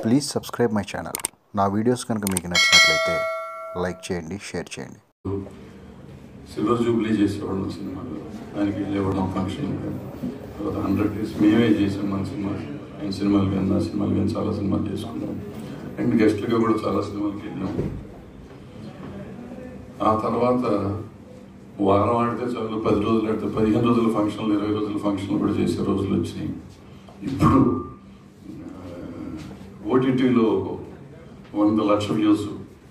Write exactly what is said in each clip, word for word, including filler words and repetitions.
Please subscribe my channel. నా videos కనుక మీకు నచ్చినట్లయితే లైక్ చేయండి, షేర్ చేయండి. సిల్వర్ జూబ్లీ చేసేవాళ్ళం సినిమాలో, ఆయనకి వెళ్ళేవాళ్ళం ఫంక్షన్. తర్వాత హండ్రెడ్ డేస్ మేమే చేసాం మన సినిమా. ఆయన సినిమాలు కానీ నా సినిమాలు కానీ చాలా సినిమాలు చేసుకున్నాం. అండ్ గెస్ట్లుగా కూడా చాలా సినిమాలకి వెళ్ళాం. ఆ తర్వాత వారం ఆడితే చాలు, పది రోజులు ఆడితే పదిహేను రోజుల ఫంక్షన్లు, ఇరవై రోజుల ఫంక్షన్లు కూడా చేసే రోజులు వచ్చినాయి. ఇప్పుడు ఓటీటీలో వంద లక్ష వ్యూస్.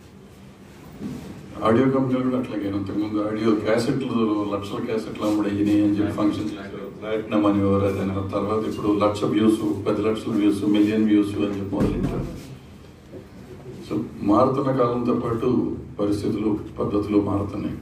ఆడియో కంపెనీలు కూడా అట్లాగే. అంతకుముందు ఆడియో క్యాసెట్లు లక్షల క్యాసెట్లు అమ్ముడయ్యినాయి అని చెప్పి ఫంక్షన్ ప్లాటినం అని ఎవరు అదని. తర్వాత ఇప్పుడు లక్ష వ్యూస్, పది లక్షల వ్యూస్, మిలియన్ వ్యూస్ అని చెప్పి మొదలెట్టారు. సో మారుతున్న కాలంతో పాటు పరిస్థితులు, పద్ధతులు మారుతున్నాయి.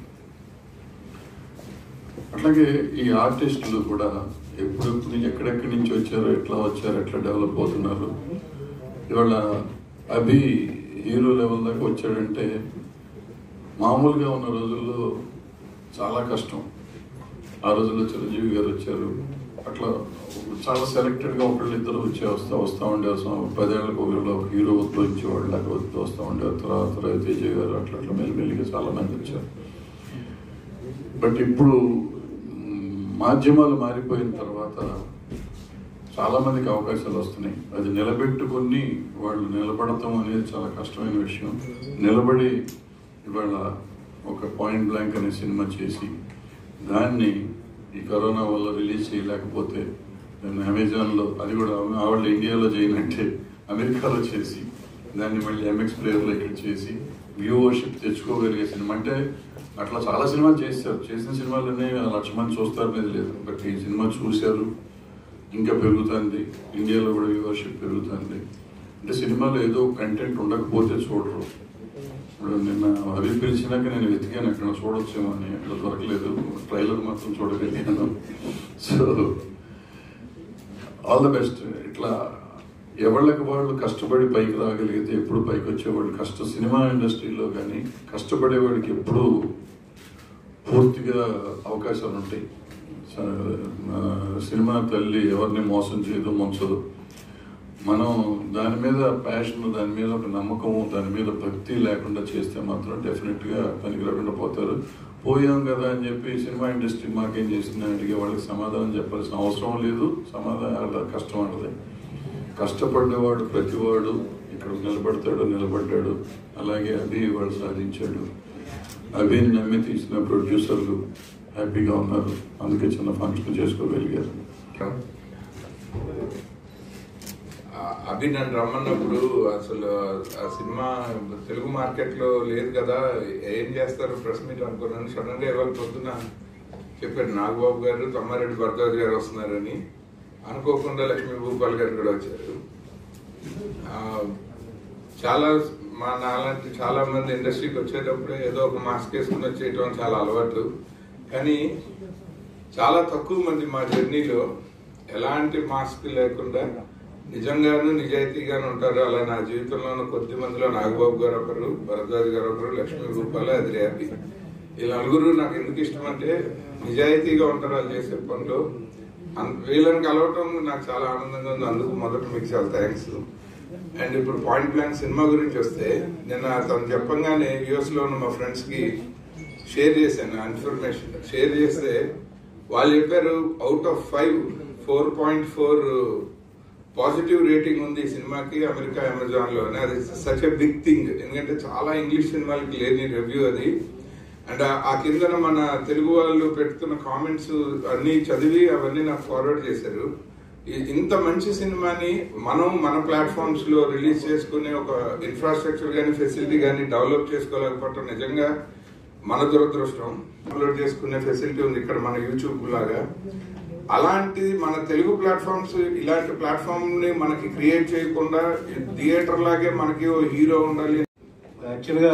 అట్లాగే ఈ ఆర్టిస్టులు కూడా ఎప్పుడెప్పుడు ఎక్కడెక్కడి నుంచి వచ్చారో, ఎట్లా వచ్చారో, ఎట్లా డెవలప్ అవుతున్నారు. ఇవాళ అభి హీరో లెవెల్ దాకా వచ్చాడంటే మామూలుగా ఉన్న రోజుల్లో చాలా కష్టం. ఆ రోజుల్లో చిరంజీవి గారు వచ్చారు, అట్లా చాలా సెలెక్టెడ్గా ఒకళ్ళు ఇద్దరు వచ్చే వస్తా వస్తూ ఉండేవారు. పదేళ్ళకు ఒకళ్ళు ఒక హీరో ఉద్భవించేవాళ్ళు లేక వస్తూ ఉండేవారు. తర్వాత రవితేజ గారు అట్లా అట్లా మెల్లిమెల్లిగా చాలా మంది వచ్చారు. బట్ ఇప్పుడు మాధ్యమాలు మారిపోయిన తర్వాత చాలా మందికి అవకాశాలు వస్తున్నాయి. అది నిలబెట్టుకుని వాళ్ళు నిలబడటం అనేది చాలా కష్టమైన విషయం. నిలబడి ఇవాళ ఒక పాయింట్ బ్లాంక్ అనే సినిమా చేసి దాన్ని ఈ కరోనా వల్ల రిలీజ్ చేయలేకపోతే దాన్ని అమెజాన్లో, అది కూడా ఆవిడ ఇండియాలో చేయనంటే అమెరికాలో చేసి దాన్ని మళ్ళీ ఎంఎక్స్ ప్లేయర్లో ఇక్కడ చేసి వ్యూవర్షిప్ తెచ్చుకోగలిగే సినిమా. అంటే అట్లా చాలా సినిమాలు చేశారు. చేసిన సినిమాలన్నీ లక్ష మంది చూస్తారు మీద లేదు. బట్ ఈ సినిమా చూశారు, ఇంకా పెరుగుతుంది. ఇండియాలో కూడా వ్యూవర్షిప్ పెరుగుతుంది. అంటే సినిమాలో ఏదో కంటెంట్ ఉండకపోతే చూడరు. ఇప్పుడు నిన్న అవి పిలిచినాక నేను వెతికాను ఎక్కడ చూడొచ్చేమో అని, అక్కడ దొరకలేదు. ట్రైలర్ మాత్రం చూడగలిగాను. So all the best. ఇట్లా ఎవళ్ళకి వాళ్ళు కష్టపడి పైకి రాగలిగితే ఎప్పుడు పైకి వచ్చేవాళ్ళు. కష్ట సినిమా ఇండస్ట్రీలో కానీ కష్టపడేవాడికి ఎప్పుడూ పూర్తిగా అవకాశాలు ఉంటాయి. సినిమా తల్లి ఎవరిని మోసం చేయదు, ముంచదు. మనం దాని మీద ప్యాషన్, దాని మీద ఒక నమ్మకము, దాని మీద భక్తి లేకుండా చేస్తే మాత్రం డెఫినెట్గా పనికి రాకుండా పోతారు. పోయాం కదా అని చెప్పి సినిమా ఇండస్ట్రీ మాకేం చేసింది అడిగే వాళ్ళకి సమాధానం చెప్పాల్సిన అవసరం లేదు. సమాధానం కష్టం అన్నది. కష్టపడ్డవాడు ప్రతివాడు ఇక్కడ నిలబడతాడు, నిలబడ్డాడు. అలాగే అభి వాడు సాధించాడు. అభిని నమ్మి తీసిన ప్రొడ్యూసర్లు హ్యాపీగా ఉన్నారు. అందుకే చిన్న ఫంక్షన్ చేసుకోగలిగారు. అభి నన్ను రమ్మన్నప్పుడు అసలు ఆ సినిమా తెలుగు మార్కెట్లో లేదు కదా, ఏం చేస్తారు ప్రెస్ మీట్ అనుకున్నాను. సడన్ గా ఇవాళ పొద్దున చెప్పారు నాగబాబు గారు, తమ్మారెడ్డి భరద్వాజ్ గారు వస్తున్నారని. అనుకోకుండా లక్ష్మీ భూపాల్ గారు కూడా వచ్చారు. చాలా మా నాలాంటి చాలా మంది ఇండస్ట్రీకి వచ్చేటప్పుడే ఏదో ఒక మాస్క్ వేసుకుని వచ్చేయటం చాలా అలవాటు. కానీ చాలా తక్కువ మంది మా జర్నీలో ఎలాంటి మాస్క్ లేకుండా నిజంగాను నిజాయితీగాను ఉంటారు. అలా నా జీవితంలో కొద్ది మందిలో నాగబాబు గారు ఒకరు, భరద్వాజ్ గారు ఒకరు, లక్ష్మీ భూపాల్, అది రేపి. ఈ నలుగురు నాకు ఎందుకు ఇష్టం అంటే నిజాయితీగా ఉంటారు వాళ్ళు చేసే పనులు. వీళ్ళని కలవటం నాకు చాలా ఆనందంగా ఉంది. అందుకు మొదట మీకు చాలా థ్యాంక్స్. అండ్ ఇప్పుడు పాయింట్ బ్లాంక్ సినిమా గురించి వస్తే, నిన్న తను చెప్పంగానే యూఎస్ లో ఉన్న మా ఫ్రెండ్స్ కి షేర్ చేశాను ఇన్ఫర్మేషన్. షేర్ చేస్తే వాళ్ళు చెప్పారు out of five four point four positive rating ఉంది ఈ సినిమాకి అమెరికా అమెజాన్ లో. అది సచ్ ఎ బిగ్ థింగ్. ఎందుకంటే చాలా ఇంగ్లీష్ సినిమాలకి లేని రివ్యూ అది. అండ్ ఆ కిందన మన తెలుగు వాళ్ళు పెడుతున్న కామెంట్స్ అన్ని చదివి అవన్నీ నాకు ఫార్వర్డ్ చేశారు. ఇంత మంచి సినిమాని మనం మన ప్లాట్ఫామ్స్ లో రిలీజ్ చేసుకునే ఒక ఇన్ఫ్రాస్ట్రక్చర్ కానీ ఫెసిలిటీ కానీ డెవలప్ చేసుకోలేకపోవటం నిజంగా మన దురదృష్టం. అప్లోడ్ చేసుకునే ఫెసిలిటీ ఉంది ఇక్కడ మన యూట్యూబ్ లాగా. అలాంటిది మన తెలుగు ప్లాట్ఫామ్స్ ఇలాంటి ప్లాట్ఫామ్ ని మనకి క్రియేట్ చేయకుండా థియేటర్ లాగే మనకి ఓ హీరో ఉండాలి. యాక్చువల్గా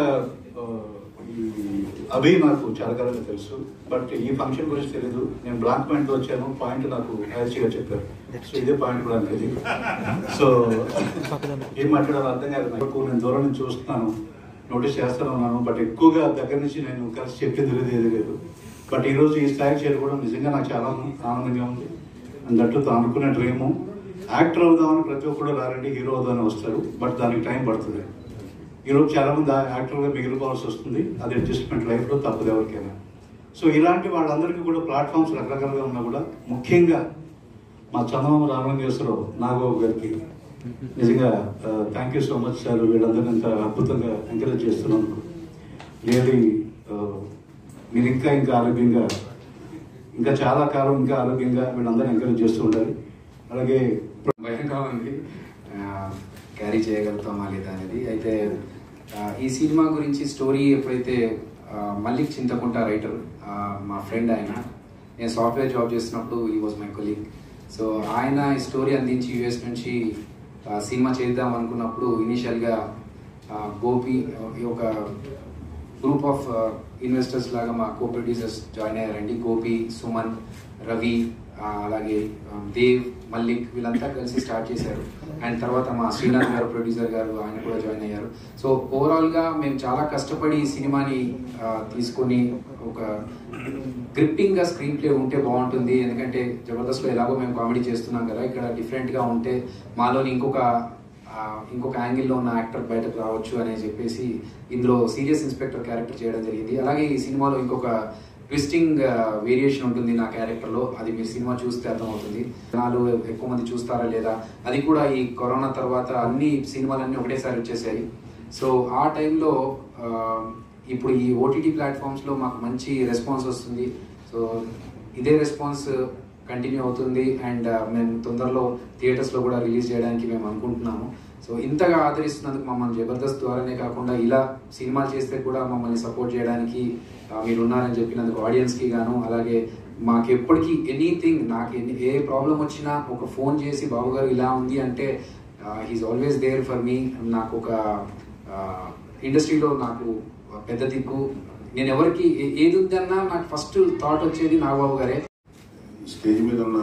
అభి నాకు చాలా కాలంగా తెలుసు, బట్ ఈ ఫంక్షన్ గురించి తెలీదు. నేను బ్లాక్ పాయింట్ లో వచ్చాను, పాయింట్ నాకు హ్యాచీగా చెప్పారు. సో ఇదే పాయింట్ కూడా అనేది. సో ఏం మాట్లాడాలో అర్థం కాదు నాకు. నేను దూరం నుంచి చూస్తున్నాను, నోటీస్ చేస్తూనే ఉన్నాను, బట్ ఎక్కువగా దగ్గర నుంచి నేను కలిసి చెప్పింది లేదు, ఏది లేదు. బట్ ఈరోజు ఈ స్థాయికి చేరుకోవడం నిజంగా నాకు చాలా ఆనందంగా ఉంది. దట్టు అనుకున్న డ్రీము యాక్టర్ అవుదామని ప్రతి ఒక్కరు రారండి, హీరో అవుదామని వస్తారు, బట్ దానికి టైం పడుతుంది. ఈరోజు చాలామంది యాక్టర్గా మిగిలిపోవాల్సి వస్తుంది, అది అడ్జస్ట్మెంట్ లైఫ్లో తప్పదు ఎవరికైనా. సో ఇలాంటి వాళ్ళందరికీ కూడా ప్లాట్ఫామ్స్ రకరకాలుగా ఉన్నా కూడా ముఖ్యంగా మా చందమామ రామలింగేశ్వరరావు నాగబాబు గారికి నిజంగా thank you so much sir. వీళ్ళందరినీ ఇంత అద్భుతంగా ఎంకరేజ్ చేస్తున్నందుకు రియలీ మీరు ఇంకా ఇంకా ఆరోగ్యంగా ఇంకా చాలా కాలం ఇంకా ఆరోగ్యంగా వీళ్ళందరూ ఎంకరేజ్ చేస్తూ ఉండాలి. అలాగే భయంగా ఉంది క్యారీ చేయగలుగుతామా లేదా అనేది. అయితే ఈ సినిమా గురించి స్టోరీ ఎప్పుడైతే మల్లిక్ చింతకుంట రైటర్ మా ఫ్రెండ్, ఆయన నేను సాఫ్ట్వేర్ జాబ్ చేస్తున్నప్పుడు ఈ వాజ్ మై కొలీగ్. సో ఆయన ఈ స్టోరీ అందించి యూఎస్ నుంచి సినిమా చేద్దాం అనుకున్నప్పుడు ఇనీషియల్గా గోపి ఒక గ్రూప్ ఆఫ్ ఇన్వెస్టర్స్ లాగా మా కో ప్రొడ్యూసర్స్ జాయిన్ అయ్యారండి. గోపి, సుమన్, రవి, అలాగే దేవ్, మల్లిక్ వీళ్ళంతా కలిసి స్టార్ట్ చేశారు. అండ్ తర్వాత మా శ్రీనాథ్ గారు ప్రొడ్యూసర్ గారు ఆయన కూడా జాయిన్ అయ్యారు. సో ఓవరాల్గా మేము చాలా కష్టపడి ఈ సినిమాని తీసుకొని ఒక గ్రిప్పింగ్గా స్క్రీన్ ప్లే ఉంటే బాగుంటుంది. ఎందుకంటే జబర్దస్త్లో ఎలాగో మేము కామెడీ చేస్తున్నాం కదా, ఇక్కడ డిఫరెంట్గా ఉంటే మాలోని ఇంకొక ఇంకొక యాంగిల్లో ఉన్న యాక్టర్ బయటకు రావచ్చు అని చెప్పేసి ఇందులో సీరియస్ ఇన్స్పెక్టర్ క్యారెక్టర్ చేయడం జరిగింది. అలాగే ఈ సినిమాలో ఇంకొక ట్విస్టింగ్ వేరియేషన్ ఉంటుంది నా క్యారెక్టర్లో, అది మీరు సినిమా చూస్తే అర్థమవుతుంది. జనాలు ఎక్కువ మంది చూస్తారా లేదా, అది కూడా ఈ కరోనా తర్వాత అన్ని సినిమాలన్నీ ఒకటేసారి వచ్చేసాయి. సో ఆ టైంలో ఇప్పుడు ఈ ఓటీటీ ప్లాట్ఫామ్స్లో మాకు మంచి రెస్పాన్స్ వస్తుంది. సో ఇదే రెస్పాన్స్ కంటిన్యూ అవుతుంది అండ్ మేము తొందరలో థియేటర్స్లో కూడా రిలీజ్ చేయడానికి మేము అనుకుంటున్నాము. సో ఇంతగా ఆదరిస్తున్నందుకు మమ్మల్ని జబర్దస్త్ ద్వారానే కాకుండా ఇలా సినిమాలు చేస్తే కూడా మమ్మల్ని సపోర్ట్ చేయడానికి మీరు ఉన్నారని చెప్పినందుకు ఆడియన్స్కి గాను, అలాగే మాకు ఎప్పటికీ ఎనీథింగ్ నాకు ఎన్ని ఏ ప్రాబ్లం వచ్చినా ఒక ఫోన్ చేసి బాబు గారు ఇలా ఉంది అంటే he is always there for me. నాకు ఒక ఇండస్ట్రీలో నాకు పెద్ద దిక్కు. నేను ఎవరికి ఏది ఉందన్నా నాకు ఫస్ట్ థాట్ వచ్చేది నాగబాబు గారే. స్టేజ్ మీద ఉన్న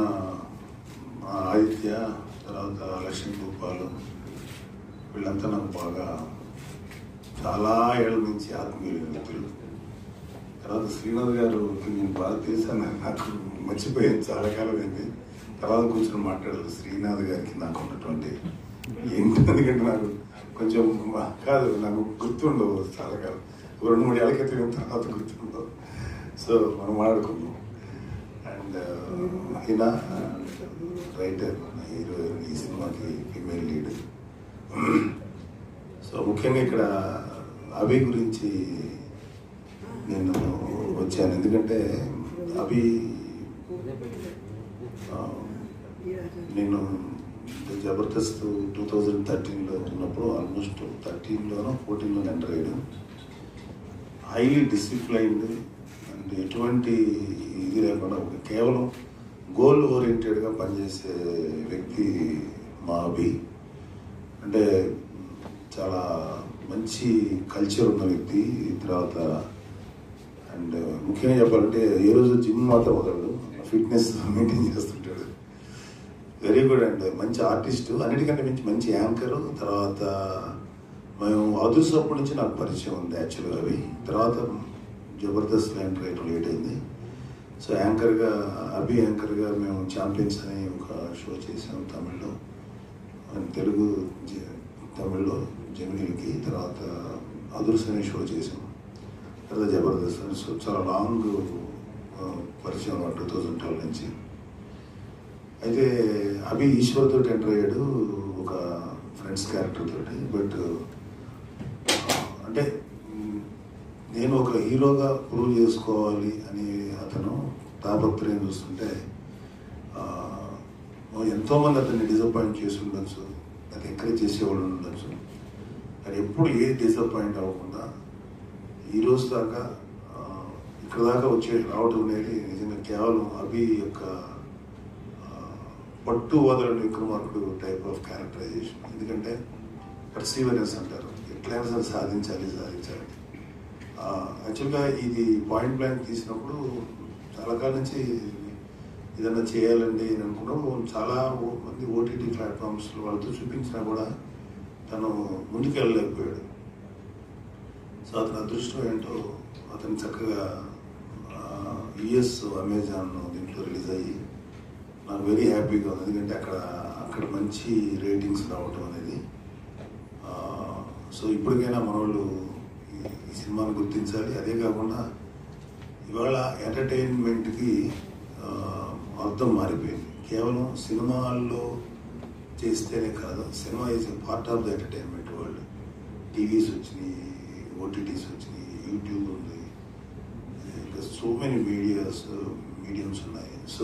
ఆదిత్య, తర్వాత లక్ష్మీ గోపాలు వీళ్ళంతా నాకు బాగా చాలా ఏళ్ళ నుంచి ఆత్మీయులు వ్యక్తులు. తర్వాత శ్రీనాథ్ గారు నేను బాగా తెలుసాను, నాకు మర్చిపోయాను చాలా కాలం అయింది. తర్వాత కూర్చొని మాట్లాడారు శ్రీనాథ్ గారికి నాకు ఉన్నటువంటి ఏంటి, ఎందుకంటే నాకు కొంచెం కాదు నాకు గుర్తుండవు చాలా కాలం, రెండు మూడు ఏళ్ళ క్రితం తర్వాత గుర్తుండవు. సో మనం మాట్లాడుకున్నాం. అండ్ హీనా రైటర్, హీరో, ఈ సినిమాకి ఫీమేల్ లీడ్. సో ముఖ్యంగా ఇక్కడ అభి గురించి నేను వచ్చాను, ఎందుకంటే అభి నేను జబర్దస్త్ టూ థౌజండ్ థర్టీన్లో ఉన్నప్పుడు ఆల్మోస్ట్ థర్టీన్లోనో ఫోర్టీన్లో ఎంటర్ అయ్యాడు. హైలీ డిసిప్లైన్డ్ అండ్ ఎటువంటి ఇది లేకుండా కేవలం గోల్ ఓరియంటెడ్గా పనిచేసే వ్యక్తి మా అభి. అంటే చాలా మంచి కల్చర్ ఉన్న వ్యక్తి. తర్వాత అండ్ ముఖ్యంగా చెప్పాలంటే ఏ రోజు జిమ్ మాత్రం వదలడు, ఫిట్నెస్ మెయింటైన్ చేస్తుంటాడు. వెరీ గుడ్ అండ్ మంచి ఆర్టిస్టు, అన్నిటికంటే మంచి మంచి యాంకరు. తర్వాత మేము అదృష్టప్పటి నుంచి నాకు పరిచయం ఉంది యాక్చువల్గా అవి. తర్వాత జబర్దస్త్ ఎంటర్ అయ్యడం లేట్ అయింది. సో యాంకర్గా అభి యాంకర్గా మేము ఛాంపియన్స్ అని ఒక షో చేసాము తమిళ్లో, తెలుగు తమిళ్లో జమినీలకి. తర్వాత అదృశ్య అనే షో చేసాము, తర్వాత జబర్దస్త్. సో చాలా లాంగ్ పరిచయం టూ థౌజండ్ ట్వెల్వ్ నుంచి. అయితే అభి ఈశ్వర్ తోటి ఎంటర్ అయ్యాడు ఒక ఫ్రెండ్స్ క్యారెక్టర్ తోటి. బట్ అంటే నేను ఒక హీరోగా ప్రూవ్ చేసుకోవాలి అని అతను తాపత్రయం చూస్తుంటే ఎంతోమంది అతన్ని డిసప్పాయింట్ చేసి ఉండొచ్చు, అది ఎంకరేజ్ చేసేవాళ్ళు ఉండొచ్చు. కానీ ఎప్పుడు ఏ డిసప్పాయింట్ అవ్వకుండా ఈ రోజు దాకా ఇక్కడ దాకా వచ్చే రావడం అనేది నిజంగా కేవలం అభి యొక్క పట్టు వదలని విక్రమార్కుడు టైప్ ఆఫ్ క్యారెక్టరైజేషన్. ఎందుకంటే పర్సీవరెన్స్ అంటారు, ఎట్లయినా సరే సాధించాలి సాధించాలి. యాక్చువల్గా ఇది పాయింట్ బ్లాంక్ తీసినప్పుడు చాలా కాలం నుంచి ఏదన్నా చేయాలండి అని అనుకున్నప్పుడు చాలా మంది ఓటీటీ ప్లాట్ఫామ్స్ వాళ్ళతో చూపించినా కూడా తను ముందుకు వెళ్ళలేకపోయాడు. సో అతని అదృష్టం ఏంటో అతను చక్కగా యుఎస్ అమెజాన్ దీంట్లో రిలీజ్ అయ్యి నాకు వెరీ హ్యాపీగా ఉంది. ఎందుకంటే అక్కడ అక్కడ మంచి రేటింగ్స్ రావటం అనేది. సో ఇప్పటికైనా మన వాళ్ళు ఈ సినిమాను గుర్తించాలి. అదే కాకుండా ఇవాళ ఎంటర్టైన్మెంట్కి అర్థం మారిపోయింది. కేవలం సినిమాల్లో చేస్తేనే కాదు, సినిమా is a part of the entertainment world. TVs వచ్చినాయి, ఓటీటీస్ వచ్చినాయి, యూట్యూబ్ ఉంది, ఇంకా సో మెనీ మీడియాస్ మీడియంస్ ఉన్నాయి. సో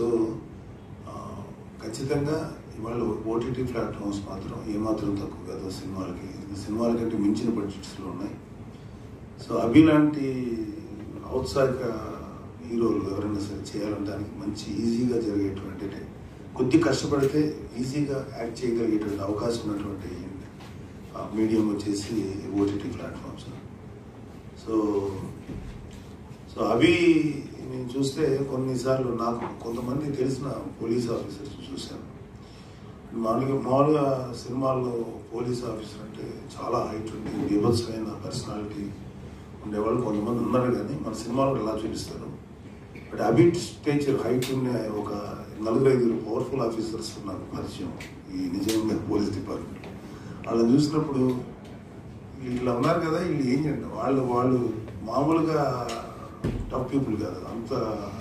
ఖచ్చితంగా ఇవాళ ఓటీటీ ప్లాట్ఫామ్స్ మాత్రం ఏమాత్రం తక్కువ కాదు సినిమాలకి. సినిమాల కంటే మించిన బడ్జెట్స్లో ఉన్నాయి. సో అభి లాంటి ఔత్సాహిక హీరోలు ఎవరైనా సరే చేయాలంటానికి మంచి ఈజీగా జరిగేటువంటి, కొద్ది కష్టపడితే ఈజీగా యాక్ట్ చేయగలిగేటువంటి అవకాశం ఉన్నటువంటి మీడియం వచ్చేసి ఓటీటీ ప్లాట్ఫామ్స్. సో సో అవి నేను చూస్తే కొన్నిసార్లు నాకు కొంతమంది తెలిసిన పోలీస్ ఆఫీసర్స్ చూశాను. మామూలుగా మామూలుగా సినిమాల్లో పోలీస్ ఆఫీసర్ అంటే చాలా హైట్ ఉండి బీభత్సమైన పర్సనాలిటీ ఉండేవాళ్ళు కొంతమంది ఉన్నారు, కానీ మన సినిమాలో ఎలా చూపిస్తారు. బట్ అభి స్టేచర్ హైట్ ఉండే ఒక నలుగురు ఐదుగురు పవర్ఫుల్ ఆఫీసర్స్ నాకు పరిచయం ఈ నిజంగా పోలీస్ డిపార్ట్మెంట్. వాళ్ళని చూసినప్పుడు వీళ్ళు ఉన్నారు కదా, వీళ్ళు ఏం చేయండి, వాళ్ళు వాళ్ళు మామూలుగా టఫ్ పీపుల్ కాదు, అంత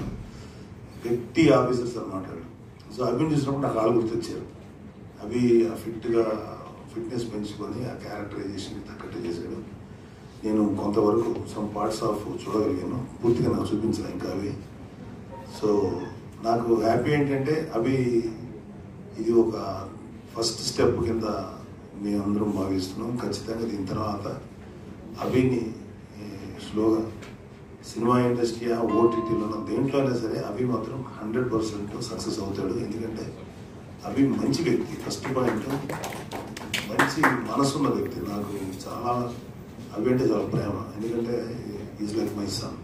గట్టి ఆఫీసర్స్ అన్నమాట వాళ్ళు. సో అభిని చూసినప్పుడు నాకు వాళ్ళు గుర్తొచ్చారు. అవి ఫిట్గా ఫిట్నెస్ పెంచుకొని ఆ క్యారెక్టరైజేషన్ తగ్గట్టు చేశాడు. నేను కొంతవరకు సమ్ పార్ట్స్ ఆఫ్ చూడగలిగాను, పూర్తిగా నాకు చూపించాను ఇంకా అవి. సో నాకు హ్యాపీ ఏంటంటే అవి ఇది ఒక ఫస్ట్ స్టెప్ కింద మేమందరం భావిస్తున్నాం. ఖచ్చితంగా దీని తర్వాత అభిని స్లోగా సినిమా ఇండస్ట్రీ ఓటీటీలో దేంట్లోనే సరే అభి మాత్రం హండ్రెడ్ పర్సెంట్ సక్సెస్ అవుతాడు. ఎందుకంటే అభి మంచి వ్యక్తి, ఫస్ట్ పాయింట్ మంచి మనసున్న వ్యక్తి. నాకు చాలా అభి అంటే చాలా ప్రేమ, ఎందుకంటే ఈజ్ లైక్ మై సన్.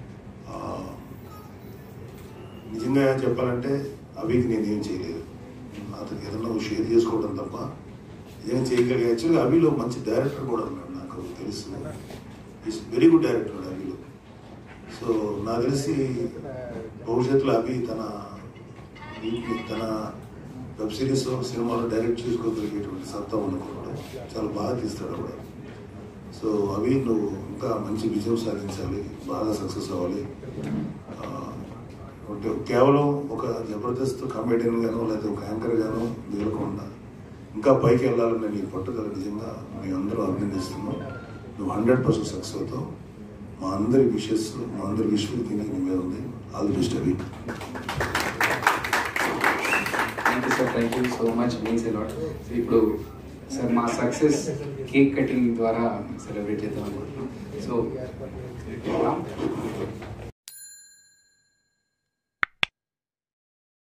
నిజంగా చెప్పాలంటే అభికి నేనేం చేయలేదు, అతనికి ఏదన్నా షేర్ చేసుకోవడం తప్ప ఏం చేయగలిగా. యాక్చువల్గా అభిలో మంచి డైరెక్టర్ కూడా ఉన్నాడు, నాకు తెలుసు. ఈజ్ వెరీ గుడ్ డైరెక్టర్ అభిలో. సో నాకు తెలిసి భవిష్యత్తులో అభి తన తన వెబ్ సిరీస్ సినిమాలో డైరెక్ట్ చేసుకోగలిగేటువంటి సత్తా అనుకున్నాడు, చాలా బాగా తీస్తాడు కూడా. సో అవి నువ్వు ఇంకా మంచి విజయం సాధించాలి, బాగా సక్సెస్ అవ్వాలి. అంటే కేవలం ఒక జబర్దస్త్ కామెడియన్ గానో లేకపోతే ఒక యాంకర్ గానో దిగకుండా ఇంకా పైకి వెళ్ళాలని నీ పట్టుదల నిజంగా మేమందరం అభినందిస్తున్నాం. నువ్వు హండ్రెడ్ పర్సెంట్ సక్సెస్ అవుతావు. మా అందరి విషెస్ మా అందరి విషయం తిని నీ మీద ఉంది. ఆల్ ది బెస్ట్ అవి. Thank you sir, thank you so much, means a lot. So ఇప్పుడు సార్ మా సక్సెస్ కేక్ కటింగ్ ద్వారా సెలబ్రేట్ చేద్దాం అనుకుంటున్నాం. సో